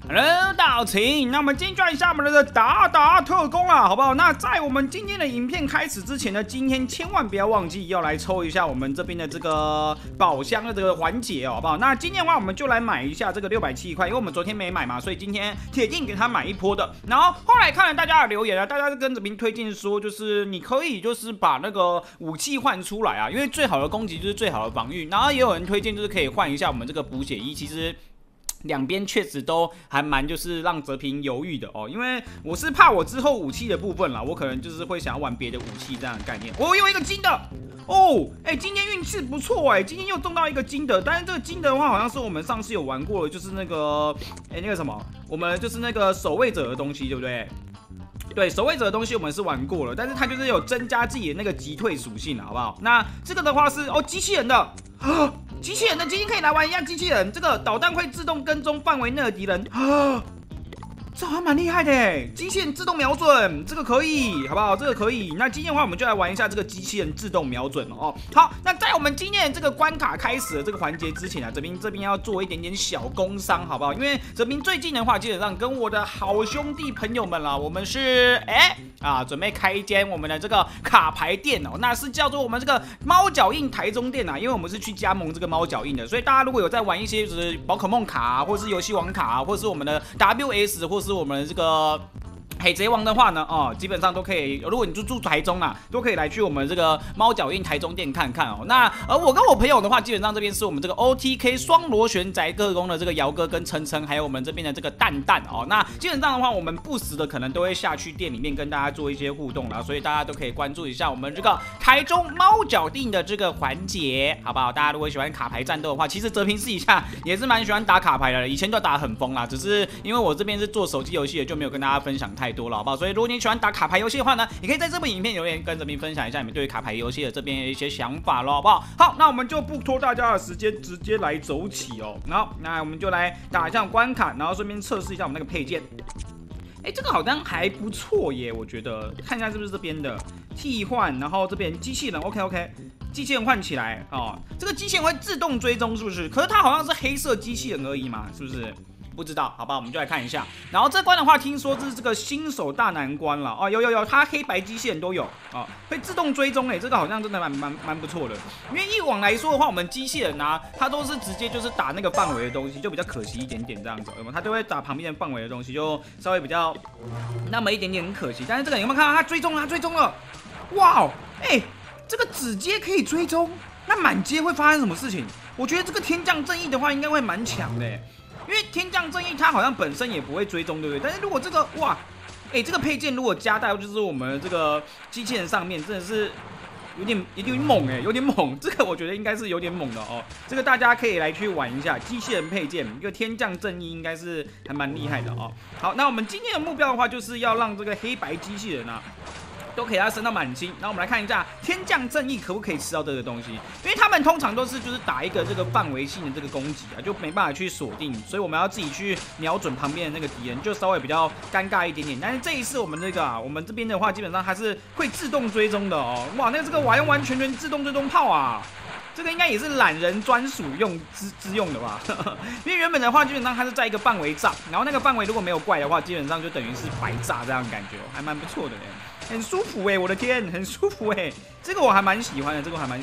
Hello， 大家好，那么今天就来一下我们的达达特工啦，好不好？那在我们今天的影片开始之前呢，今天千万不要忘记要来抽一下我们这边的这个宝箱的这个环节哦，好不好？那今天的话，我们就来买一下这个670块，因为我们昨天没买嘛，所以今天铁定给他买一波的。然后后来看了大家的留言啊，大家跟这边推荐说，就是你可以就是把那个武器换出来啊，因为最好的攻击就是最好的防御。然后也有人推荐就是可以换一下我们这个补血衣，其实。两边确实都还蛮就是让哲平犹豫的哦，因为我是怕我之后武器的部分啦，我可能就是会想要玩别的武器这样的概念。我有一个金的哦，今天运气不错今天又中到一个金的，但是这个金的话好像是我们上次有玩过的，就是那个那个什么，我们就是那个守卫者的东西，对不对？对，守卫者的东西我们是玩过了，但是它就是有增加自己的那个击退属性，好不好？那这个的话是机器人的啊。机器人的今天可以来玩一下机器人，这个导弹会自动跟踪范围内的敌人啊，这好像蛮厉害的哎！机器人自动瞄准，这个可以，好不好？这个可以。那今天的话，我们就来玩一下这个机器人自动瞄准哦。好，那在我们今天的这个关卡开始的这个环节之前啊，这边要做一点点小工商，好不好？因为这边最近的话，基本上跟我的好兄弟朋友们啦，我们是准备开一间我们的这个卡牌店哦，那是叫做我们这个猫脚印台中店啊，因为我们是去加盟这个猫脚印的，所以大家如果有在玩一些就是宝可梦卡啊，或是游戏王卡啊，或是我们的 WS 或是我们的这个海贼王的话呢，基本上都可以。如果你住台中啊，都可以来去我们这个猫脚印台中店看看哦。那我跟我朋友的话，基本上这边是我们这个 OTK 双螺旋宅特工的这个姚哥跟琛琛，还有我们这边的这个蛋蛋哦。那基本上的话，我们不时的可能都会下去店里面跟大家做一些互动啦，所以大家都可以关注一下我们这个台中猫脚印的这个环节，好不好？大家如果喜欢卡牌战斗的话，其实哲平私底下也是蛮喜欢打卡牌的，以前都打得很疯啦，只是因为我这边是做手机游戏的，就没有跟大家分享太多了，好不好？所以如果你喜欢打卡牌游戏的话呢，也可以在这部影片留言跟这边分享一下你们对于卡牌游戏的这边的一些想法咯，好不好？好，那我们就不拖大家的时间，直接来走起哦。好，那我们就来打一下关卡，然后顺便测试一下我们那个配件。这个好像还不错耶，我觉得看一下是不是这边的替换，然后这边机器人 OK， 机器人换起来哦，这个机器人会自动追踪是不是？可是它好像是黑色机器人而已嘛，是不是？不知道，好吧，我们就来看一下。然后这关的话，听说这是这个新手大难关了哦，有，它黑白机器人都有哦，会自动追踪这个好像真的蛮不错的。因为以往来说的话，我们机器人啊，它都是直接就是打那个范围的东西，就比较可惜一点点这样子，有没有？它都会打旁边的范围的东西，就稍微比较那么一点点很可惜。但是这个有没有看到它追踪了？它追踪了，哇，这个直接可以追踪，那满街会发生什么事情？我觉得这个天降正义的话，应该会蛮强的因为天降正义它好像本身也不会追踪，对不对？但是如果这个哇，这个配件如果加到就是我们这个机器人上面，真的是有点猛有点猛。这个我觉得应该是有点猛的哦。这个大家可以来去玩一下机器人配件，一个天降正义应该是还蛮厉害的哦。好，那我们今天的目标的话，就是要让这个黑白机器人啊。都可以让它升到满星，然后我们来看一下天降正义可不可以吃到这个东西，因为他们通常都是就是打一个这个范围性的这个攻击啊，就没办法去锁定，所以我们要自己去瞄准旁边的那个敌人，就稍微比较尴尬一点点。但是这一次我们这个我们这边的话，基本上它是会自动追踪的哦。哇，那这个完完全全自动追踪炮啊！这个应该也是懒人专属之用的吧？因为原本的话，基本上它是在一个范围炸，然后那个范围如果没有怪的话，基本上就等于是白炸这样的感觉，还蛮不错的很舒服我的天，很舒服这个我还蛮喜欢的，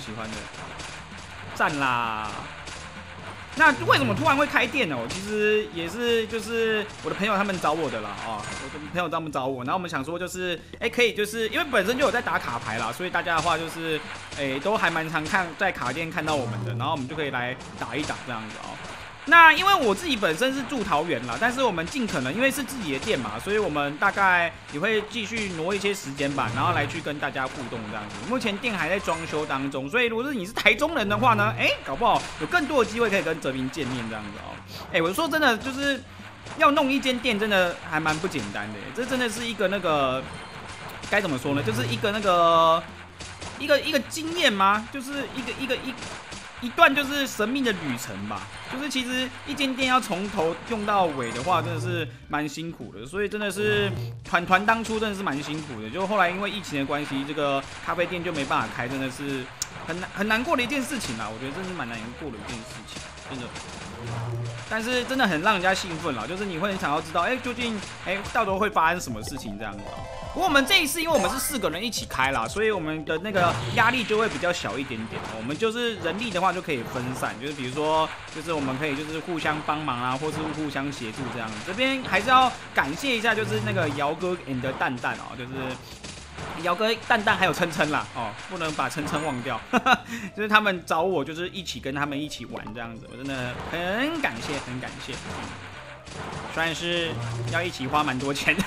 赞啦！那为什么突然会开店呢？其实也是就是我的朋友他们找我的啦我的朋友他们找我，然后我们想说就是可以就是因为本身就有在打卡牌啦，所以大家的话就是都还蛮常看在卡店看到我们的，然后我们就可以来打一打这样子那因为我自己本身是住桃园啦，但是我们尽可能因为是自己的店嘛，所以我们大概也会继续挪一些时间吧，然后来去跟大家互动这样子。目前店还在装修当中，所以如果是你是台中人的话呢，搞不好有更多的机会可以跟哲平见面这样子我说真的，就是要弄一间店真的还蛮不简单的这真的是一个那个该怎么说呢？就是一个那个一个经验吗？就是一段就是神秘的旅程吧，就是其实一间店要从头用到尾的话，真的是蛮辛苦的，所以真的是团当初真的是蛮辛苦的，就后来因为疫情的关系，这个咖啡店就没办法开，真的是很难过的一件事情啦，我觉得真是蛮难过的一件事情，真的。 但是真的很让人家兴奋了，就是你会很想要知道，究竟到时候会发生什么事情这样子。不过我们这一次，因为我们是4个人一起开啦，所以我们的那个压力就会比较小一点点。我们就是人力的话就可以分散，就是比如说，就是我们可以就是互相帮忙啊，或是互相协助这样。这边还是要感谢一下，就是那个姚哥 and 蛋蛋哦，就是姚哥、蛋蛋还有琛琛啦，哦，不能把琛琛忘掉，就是他们找我，就是一起跟他们一起玩这样子，我真的很感谢，很感谢。虽然是要一起花蛮多钱的。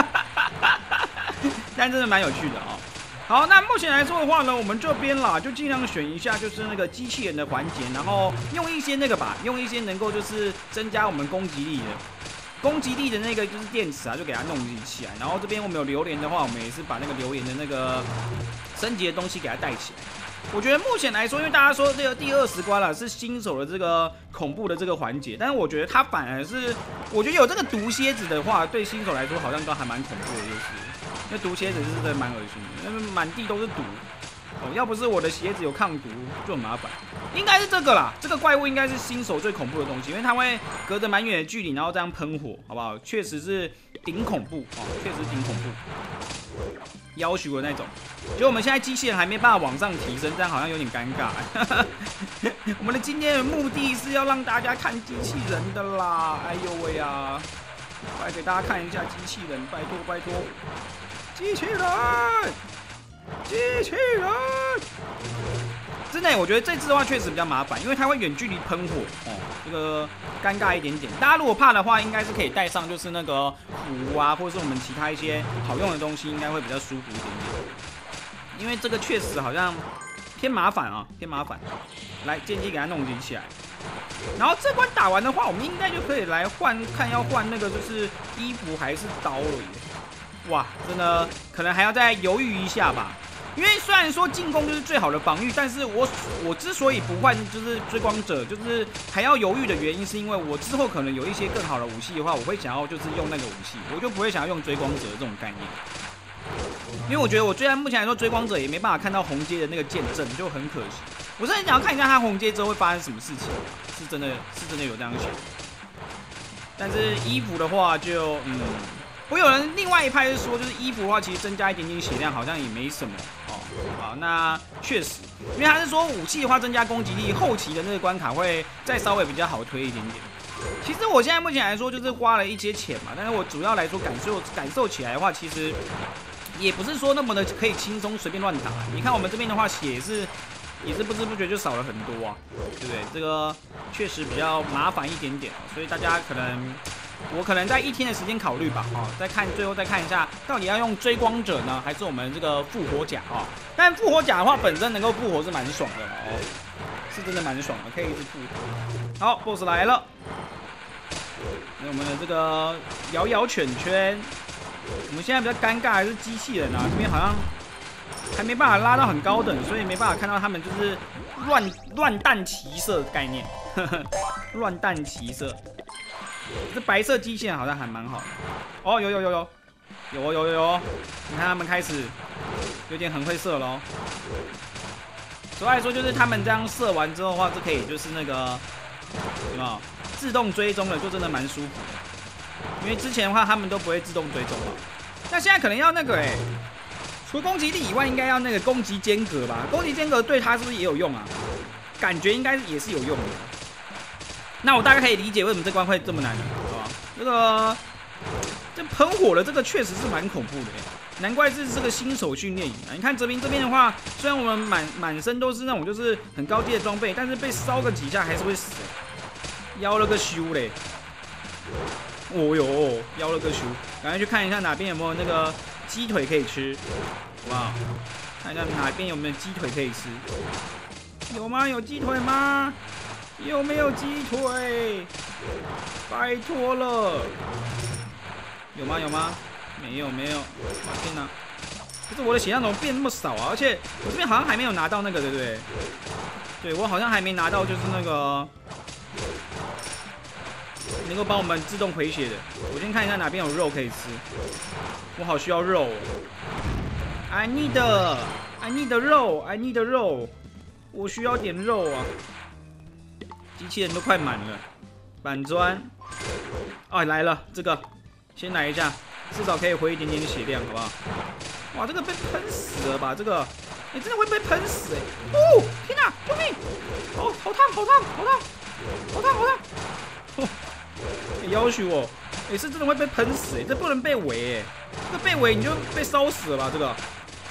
但真的蛮有趣的哦。好，那目前来说的话呢，我们这边啦就尽量选一下就是那个机器人的环节，然后用一些那个吧，用一些能够就是增加我们攻击力的那个就是电池啊，就给它弄起来。然后这边我们有榴莲的话，我们也是把那个榴莲的那个升级的东西给它带起来。我觉得目前来说，因为大家说这个第20关了是新手的这个恐怖的这个环节，但是我觉得它反而是，我觉得有这个毒蝎子的话，对新手来说好像都还蛮恐怖的，因为毒蝎子是真的蛮恶心的，因为满地都是毒。要不是我的鞋子有抗毒，就很麻烦。应该是这个啦，这个怪物应该是新手最恐怖的东西，因为它会隔着蛮远的距离，然后这样喷火，好不好？确实是顶恐怖哦，确实顶恐怖，要求的那种。结果我们现在机器人还没办法往上提升，这样好像有点尴尬。我们的今天的目的是要让大家看机器人的啦，哎呦喂啊！快给大家看一下机器人，拜托拜托，机器人！机器人，真的，我觉得这次的话确实比较麻烦，因为它会远距离喷火哦，这个尴尬一点点。大家如果怕的话，应该是可以带上就是那个壶啊，或者是我们其他一些好用的东西，应该会比较舒服一点点。因为这个确实好像偏麻烦啊，偏麻烦。来，剑姬给它弄起来。然后这关打完的话，我们应该就可以来换，看要换那个就是衣服还是刀了耶。哇，真的可能还要再犹豫一下吧。因为虽然说进攻就是最好的防御，但是我之所以不换就是追光者，就是还要犹豫的原因，是因为我之后可能有一些更好的武器的话，我会想要就是用那个武器，我就不会想要用追光者这种概念。因为我觉得我虽然目前来说追光者也没办法看到红阶的那个剑阵，就很可惜。我是很想要看一下他红阶之后会发生什么事情，是真的有这样想。但是衣服的话就我有人另外一派是说，就是衣服的话，其实增加一点点血量好像也没什么哦。好，那确实，因为他是说武器的话增加攻击力，后期的那个关卡会再稍微比较好推一点点。其实我现在目前来说就是花了一些钱嘛，但是我主要来说感受起来的话，其实也不是说那么的可以轻松随便乱打。你看我们这边的话，血也是不知不觉就少了很多啊，对不对？这个确实比较麻烦一点点，所以大家我可能在1天的时间考虑吧，最后再看一下，到底要用追光者呢，还是我们这个复活甲啊？但复活甲的话，本身能够复活是蛮爽的哦，是真的蛮爽的，可以一直复活。好 ，BOSS 来了，我们的这个摇圈圈，我们现在比较尴尬还是机器人啊，这边好像还没办法拉到很高等，所以没办法看到他们就是乱弹齐射的概念，乱弹齐射。这白色机器人好像还蛮好的哦，有，你看他们开始有点很会射喽。所以来说，就是他们这样射完之后的话，是可以就是那个有没有自动追踪的，就真的蛮舒服的。因为之前的话他们都不会自动追踪嘛，那现在可能要那个除了攻击力以外，应该要那个攻击间隔吧？攻击间隔对他是不是也有用啊？感觉应该也是有用的。那我大概可以理解为什么这关会这么难了，好吧？这喷火的这个确实是蛮恐怖的难怪这是个新手训练营啊！你看这边的话，虽然我们满身都是那种就是很高阶的装备，但是被烧个几下还是会死。要了个修嘞！哦哟，要了个修！赶快去看一下哪边有没有那个鸡腿可以吃，好不好？看一下哪边有没有鸡腿可以吃。有吗？有鸡腿吗？有没有鸡腿？拜托了！有吗？没有。天哪！可是我的血量怎么变那么少啊？而且我这边好像还没有拿到那个，对不对？对，我好像还没拿到，就是那个能够帮我们自动回血的。我先看一下哪边有肉可以吃。我好需要肉！I need 肉！我需要点肉啊！机器人都快满了， 板砖。哦，来了，这个先来一下，至少可以回一点点血量，好不好？哇，这个被喷死了吧？这个，真的会被喷死哦！天哪，救命！好烫，好烫，好烫，好烫，好烫！哦，要求哦，是真的会被喷死这不能被围这被围你就被烧死了吧？这个，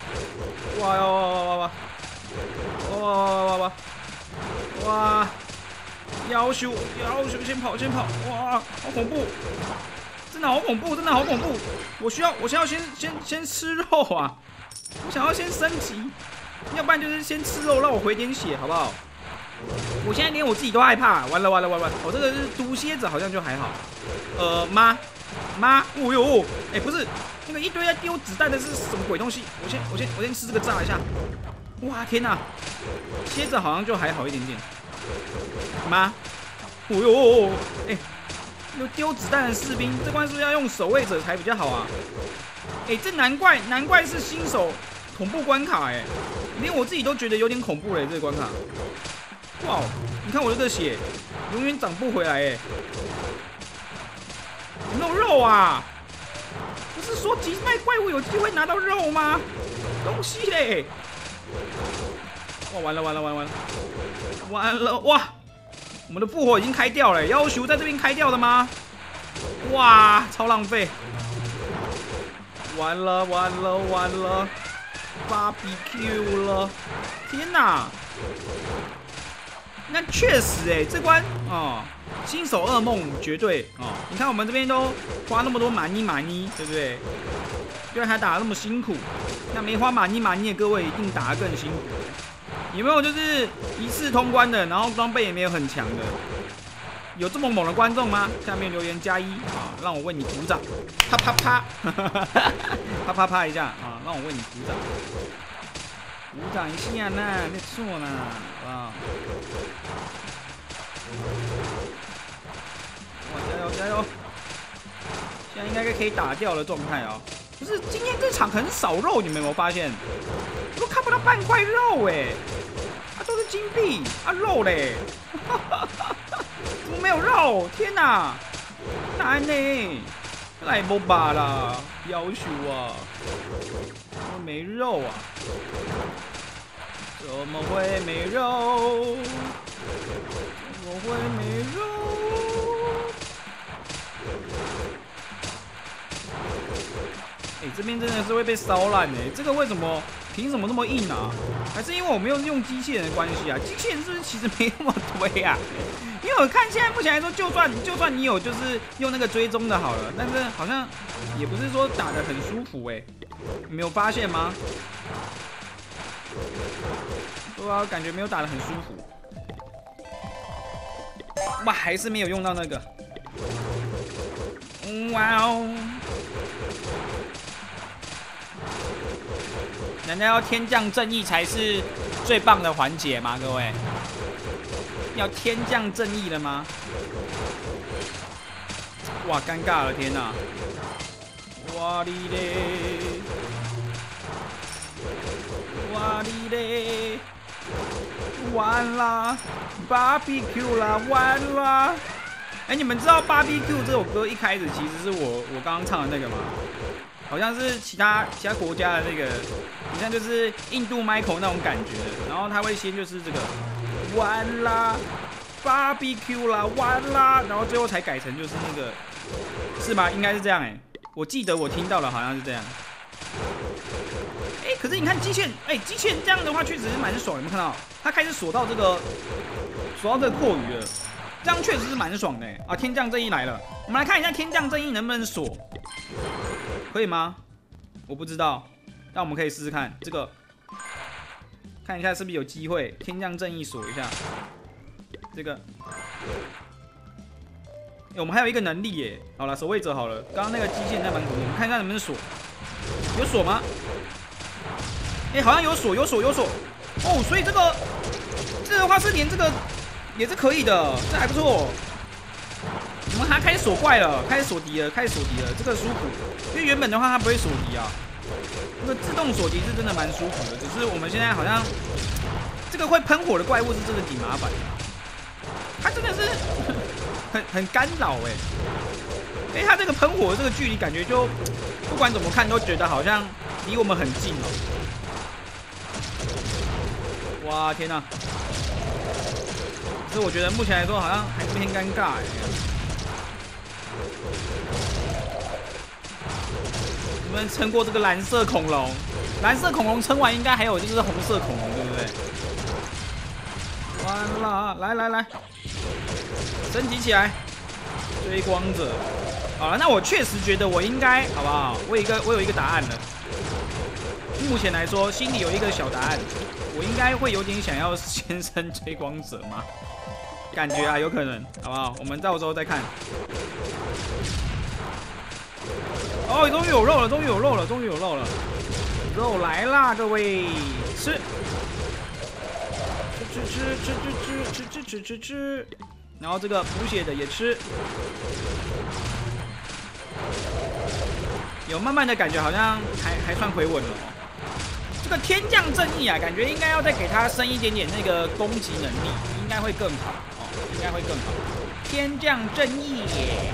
哇！要求，先跑！哇，好恐怖！真的好恐怖！我现在要先吃肉啊！我想要先升级，要不然就是先吃肉，让我回点血，好不好？我现在连我自己都害怕，完了！我这个是毒蝎子，好像就还好。妈，哦呦，不是那个一堆在丢子弹的是什么鬼东西？我先吃这个炸一下。哇，天哪！蝎子好像就还好一点点。妈，哦呦，有丢子弹的士兵，这关是不是要用守卫者才比较好啊？这难怪是新手恐怖关卡连我自己都觉得有点恐怖这个关卡。哇，你看我这个血永远长不回来有没有肉啊？不是说击败怪物有机会拿到肉吗？东西嘞！哇，完了！哇！我们的复活已经开掉了，要求在这边开掉的吗？哇，超浪费！完了 ，BBQ 了！天哪！那确实这关新手噩梦绝对你看我们这边都花那么多马尼，对不对？居然还打得那么辛苦，那没花马尼的各位一定打得更辛苦。有没有就是一次通关的，然后装备也没有很强的？有这么猛的观众吗？下面留言加1让我为你鼓掌，啪啪啪，啪一下让我为你鼓掌，鼓掌一下呢，没错呢，好不好？哇，加油！现在应该可以打掉的状态不是，今天这场很少肉，你们有没有发现？我都看不到半块肉都是金币肉嘞，怎么没有肉？天哪，难呢，来不吧啦，要求怎么没肉啊？怎么会没肉？这边真的是会被烧烂这个为什么？凭什么那么硬啊？还是因为我没有用机器人的关系啊？机器人是不是其实没那么推啊？因为我看现在目前来说，就算你有就是用那个追踪的好了，但是好像也不是说打得很舒服你没有发现吗？对啊，感觉没有打得很舒服。哇，还是没有用到那个。哇哦！难道要天降正义才是最棒的环节吗？各位，要天降正义了吗？哇，尴尬了，天哪！哇哩嘞！完啦 ，BBQ 啦，完啦！你们知道 BBQ 这首歌一开始其实是我刚刚唱的那个吗？好像是其他国家的那个，你看就是印度 Michael 那种感觉的，然后他会先就是这个完啦 ，BBQ 啦，完啦，然后最后才改成就是那个，是吗？应该是这样我记得我听到了好像是这样。可是你看机械，机械这样的话确实是蛮爽，有没有看到？他开始锁到这个阔鱼了，这样确实是蛮爽的天降正义来了，我们来看一下天降正义能不能锁。可以吗？我不知道，但我们可以试试看这个，看一下是不是有机会天降正义锁一下这个。我们还有一个能力好了，守卫者好了，刚刚那个机械在蛮恐怖，我们看一下能不能锁，有锁吗？好像有锁哦，所以这个的话是连这个也是可以的，这还不错。我们还开始锁怪了，开始锁敌了，这个舒服。因为原本的话它不会锁敌啊，那个自动锁敌是真的蛮舒服的。只是我们现在好像这个会喷火的怪物是真的挺麻烦的，它真的是很干扰他这个喷火的这个距离感觉就不管怎么看都觉得好像离我们很近哦。哇天哪！可是我觉得目前来说好像还是偏尴尬我们撑过这个蓝色恐龙，蓝色恐龙撑完应该还有就是红色恐龙，对不对？完了，来，升级起来，追光者。好了，那我确实觉得我应该，好不好？我有一个答案了。目前来说，心里有一个小答案，我应该会有点想要先升追光者吗？感觉啊，有可能，好不好？我们到时候再看。哦，终于有肉了，肉来啦，各位，吃，吃，然后这个补血的也吃，有慢慢的感觉，好像还算回稳了哦。这个天降正义啊，感觉应该要再给他升一点点那个攻击能力，应该会更好哦，应该会更好。天降正义耶，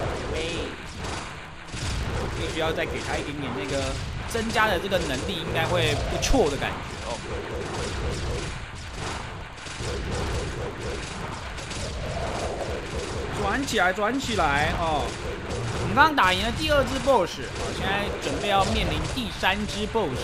必须要再给他一点点那个增加的这个能力，应该会不错的感觉哦。转起来哦！我们刚刚打赢了第2只 BOSS， 现在准备要面临第3只 BOSS。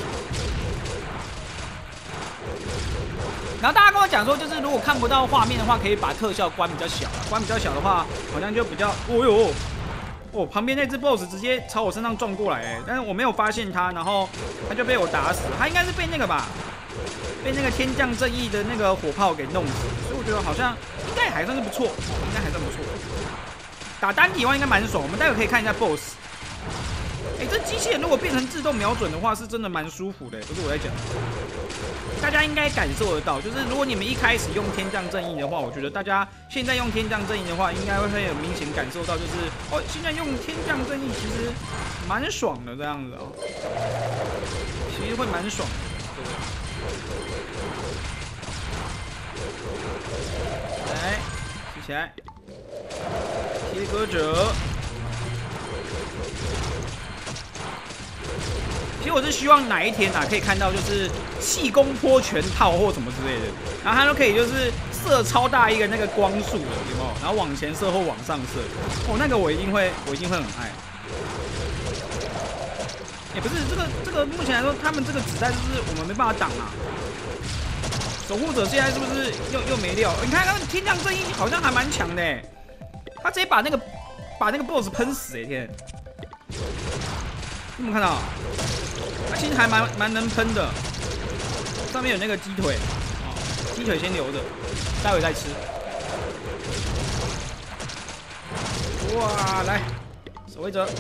然后大家跟我讲说，就是如果看不到画面的话，可以把特效关比较小，关比较小的话，好像就比较，旁边那只 BOSS 直接朝我身上撞过来但是我没有发现他，然后他就被我打死，他应该是被那个吧，被那个天降正义的那个火炮给弄死，所以我觉得好像应该还算是不错，应该还算不错。打单体的话应该蛮爽，我们待会可以看一下 BOSS。这机器人如果变成自动瞄准的话，是真的蛮舒服的，不是我在讲。大家应该感受得到，就是如果你们一开始用天降正义的话，我觉得大家现在用天降正义的话，应该会很明显感受到，就是现在用天降正义其实蛮爽的这样子哦，其实会蛮爽的，对不对？来，起起来，切割者。其实我是希望哪一天可以看到就是气功波全套或什么之类的，然后它都可以就是射超大一个那个光束的，有没有？然后往前射或往上射，那个我一定会很爱。也不是这个目前来说，他们这个子弹就是我们没办法挡啊。守护者现在是不是又没料？你看，天降正义好像还蛮强的他直接把那个 BOSS 喷死天！有没有看到？他其实还蛮能喷的，上面有那个鸡腿，鸡腿先留着，待会再吃。哇，来，守卫者，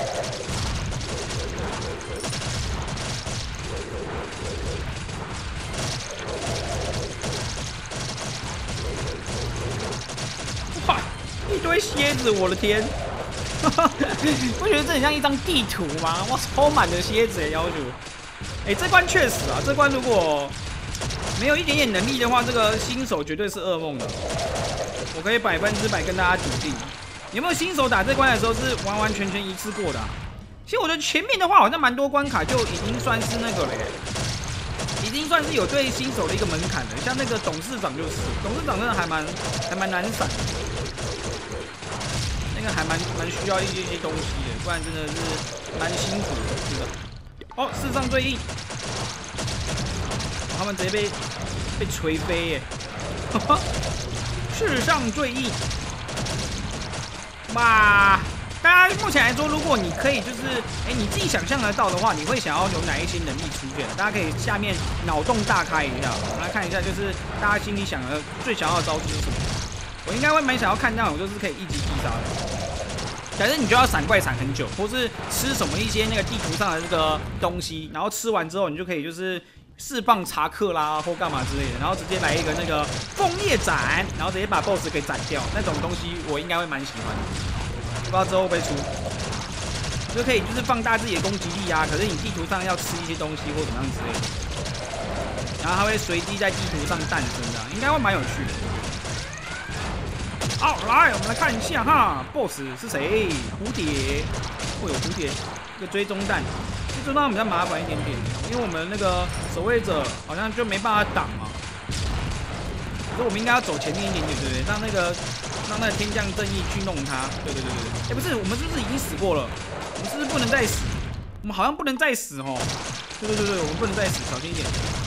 哇，一堆蝎子，我的天！不觉得这很像一张地图吗？哇，超满的蝎子要求。这关确实啊，这关如果没有一点点能力的话，这个新手绝对是噩梦的。我可以100%跟大家笃定。有没有新手打这关的时候是完完全全一次过的其实我觉得前面的话好像蛮多关卡就已经算是那个了已经算是有对新手的一个门槛了。像那个董事长就是，董事长真的还蛮难闪。还蛮需要一些东西的，不然真的是蛮辛苦的，是的。世上最硬，他们直接被锤飞耶！世上最硬，哇！大家目前来说，如果你可以就是你自己想象得到的话，你会想要有哪一些能力出现？大家可以下面脑洞大开一下，我们来看一下，就是大家心里最想要的招式是什么？我应该会蛮想要看那种就是可以一击必杀的。反正你就要闪怪闪很久，或是吃什么一些那个地图上的这个东西，然后吃完之后你就可以就是释放查克拉或干嘛之类的，然后直接来一个那个枫叶斩，然后直接把 BOSS 给斩掉，那种东西我应该会蛮喜欢的。不知道之后会不会出，就可以就是放大自己的攻击力啊。可是你地图上要吃一些东西或怎么样之类的，然后它会随机在地图上诞生的，应该会蛮有趣的。 好，来，我们来看一下哈 ，BOSS 是谁？蝴蝶，会有蝴蝶，一个追踪弹，追踪弹比较麻烦一点点，因为我们那个守卫者好像就没办法挡嘛。可是我们应该要走前面一点点，对不对？让那个天降正义去弄他。对。哎，不是，我们是不是已经死过了？我们是不是不能再死？我们好像不能再死哦。对，我们不能再死，小心一点。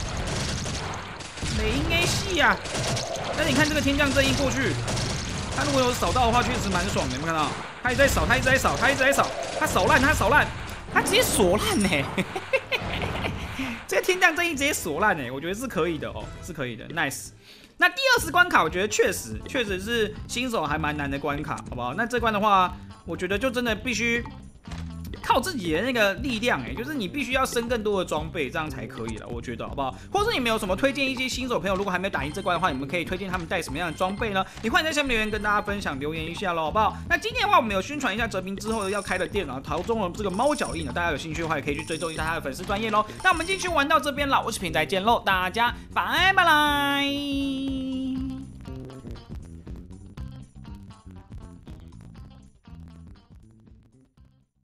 没应该是呀。但是你看这个天降正义过去。他如果有扫到的话，确实蛮爽的。有没有看到？他一直在扫，他一直扫烂，他直接锁烂呢。这个天降正义直接锁烂呢，我觉得是可以的哦，是可以的 ，nice。那第20关卡，我觉得确实是新手还蛮难的关卡，好不好？那这关的话，我觉得就真的必须靠自己的那个力量，就是你必须要升更多的装备，这样才可以了，我觉得好不好？或者你们有什么推荐一些新手朋友，如果还没有打赢这关的话，你们可以推荐他们带什么样的装备呢？你欢迎在下面留言跟大家分享，留言一下咯，好不好？那今天的话，我们有宣传一下哲平之后要开的店啊，陶中的这个猫脚印呢，大家有兴趣的话也可以去追踪一下他的粉丝专页咯。那我们继续玩到这边了，我是平仔见喽，大家拜拜啦。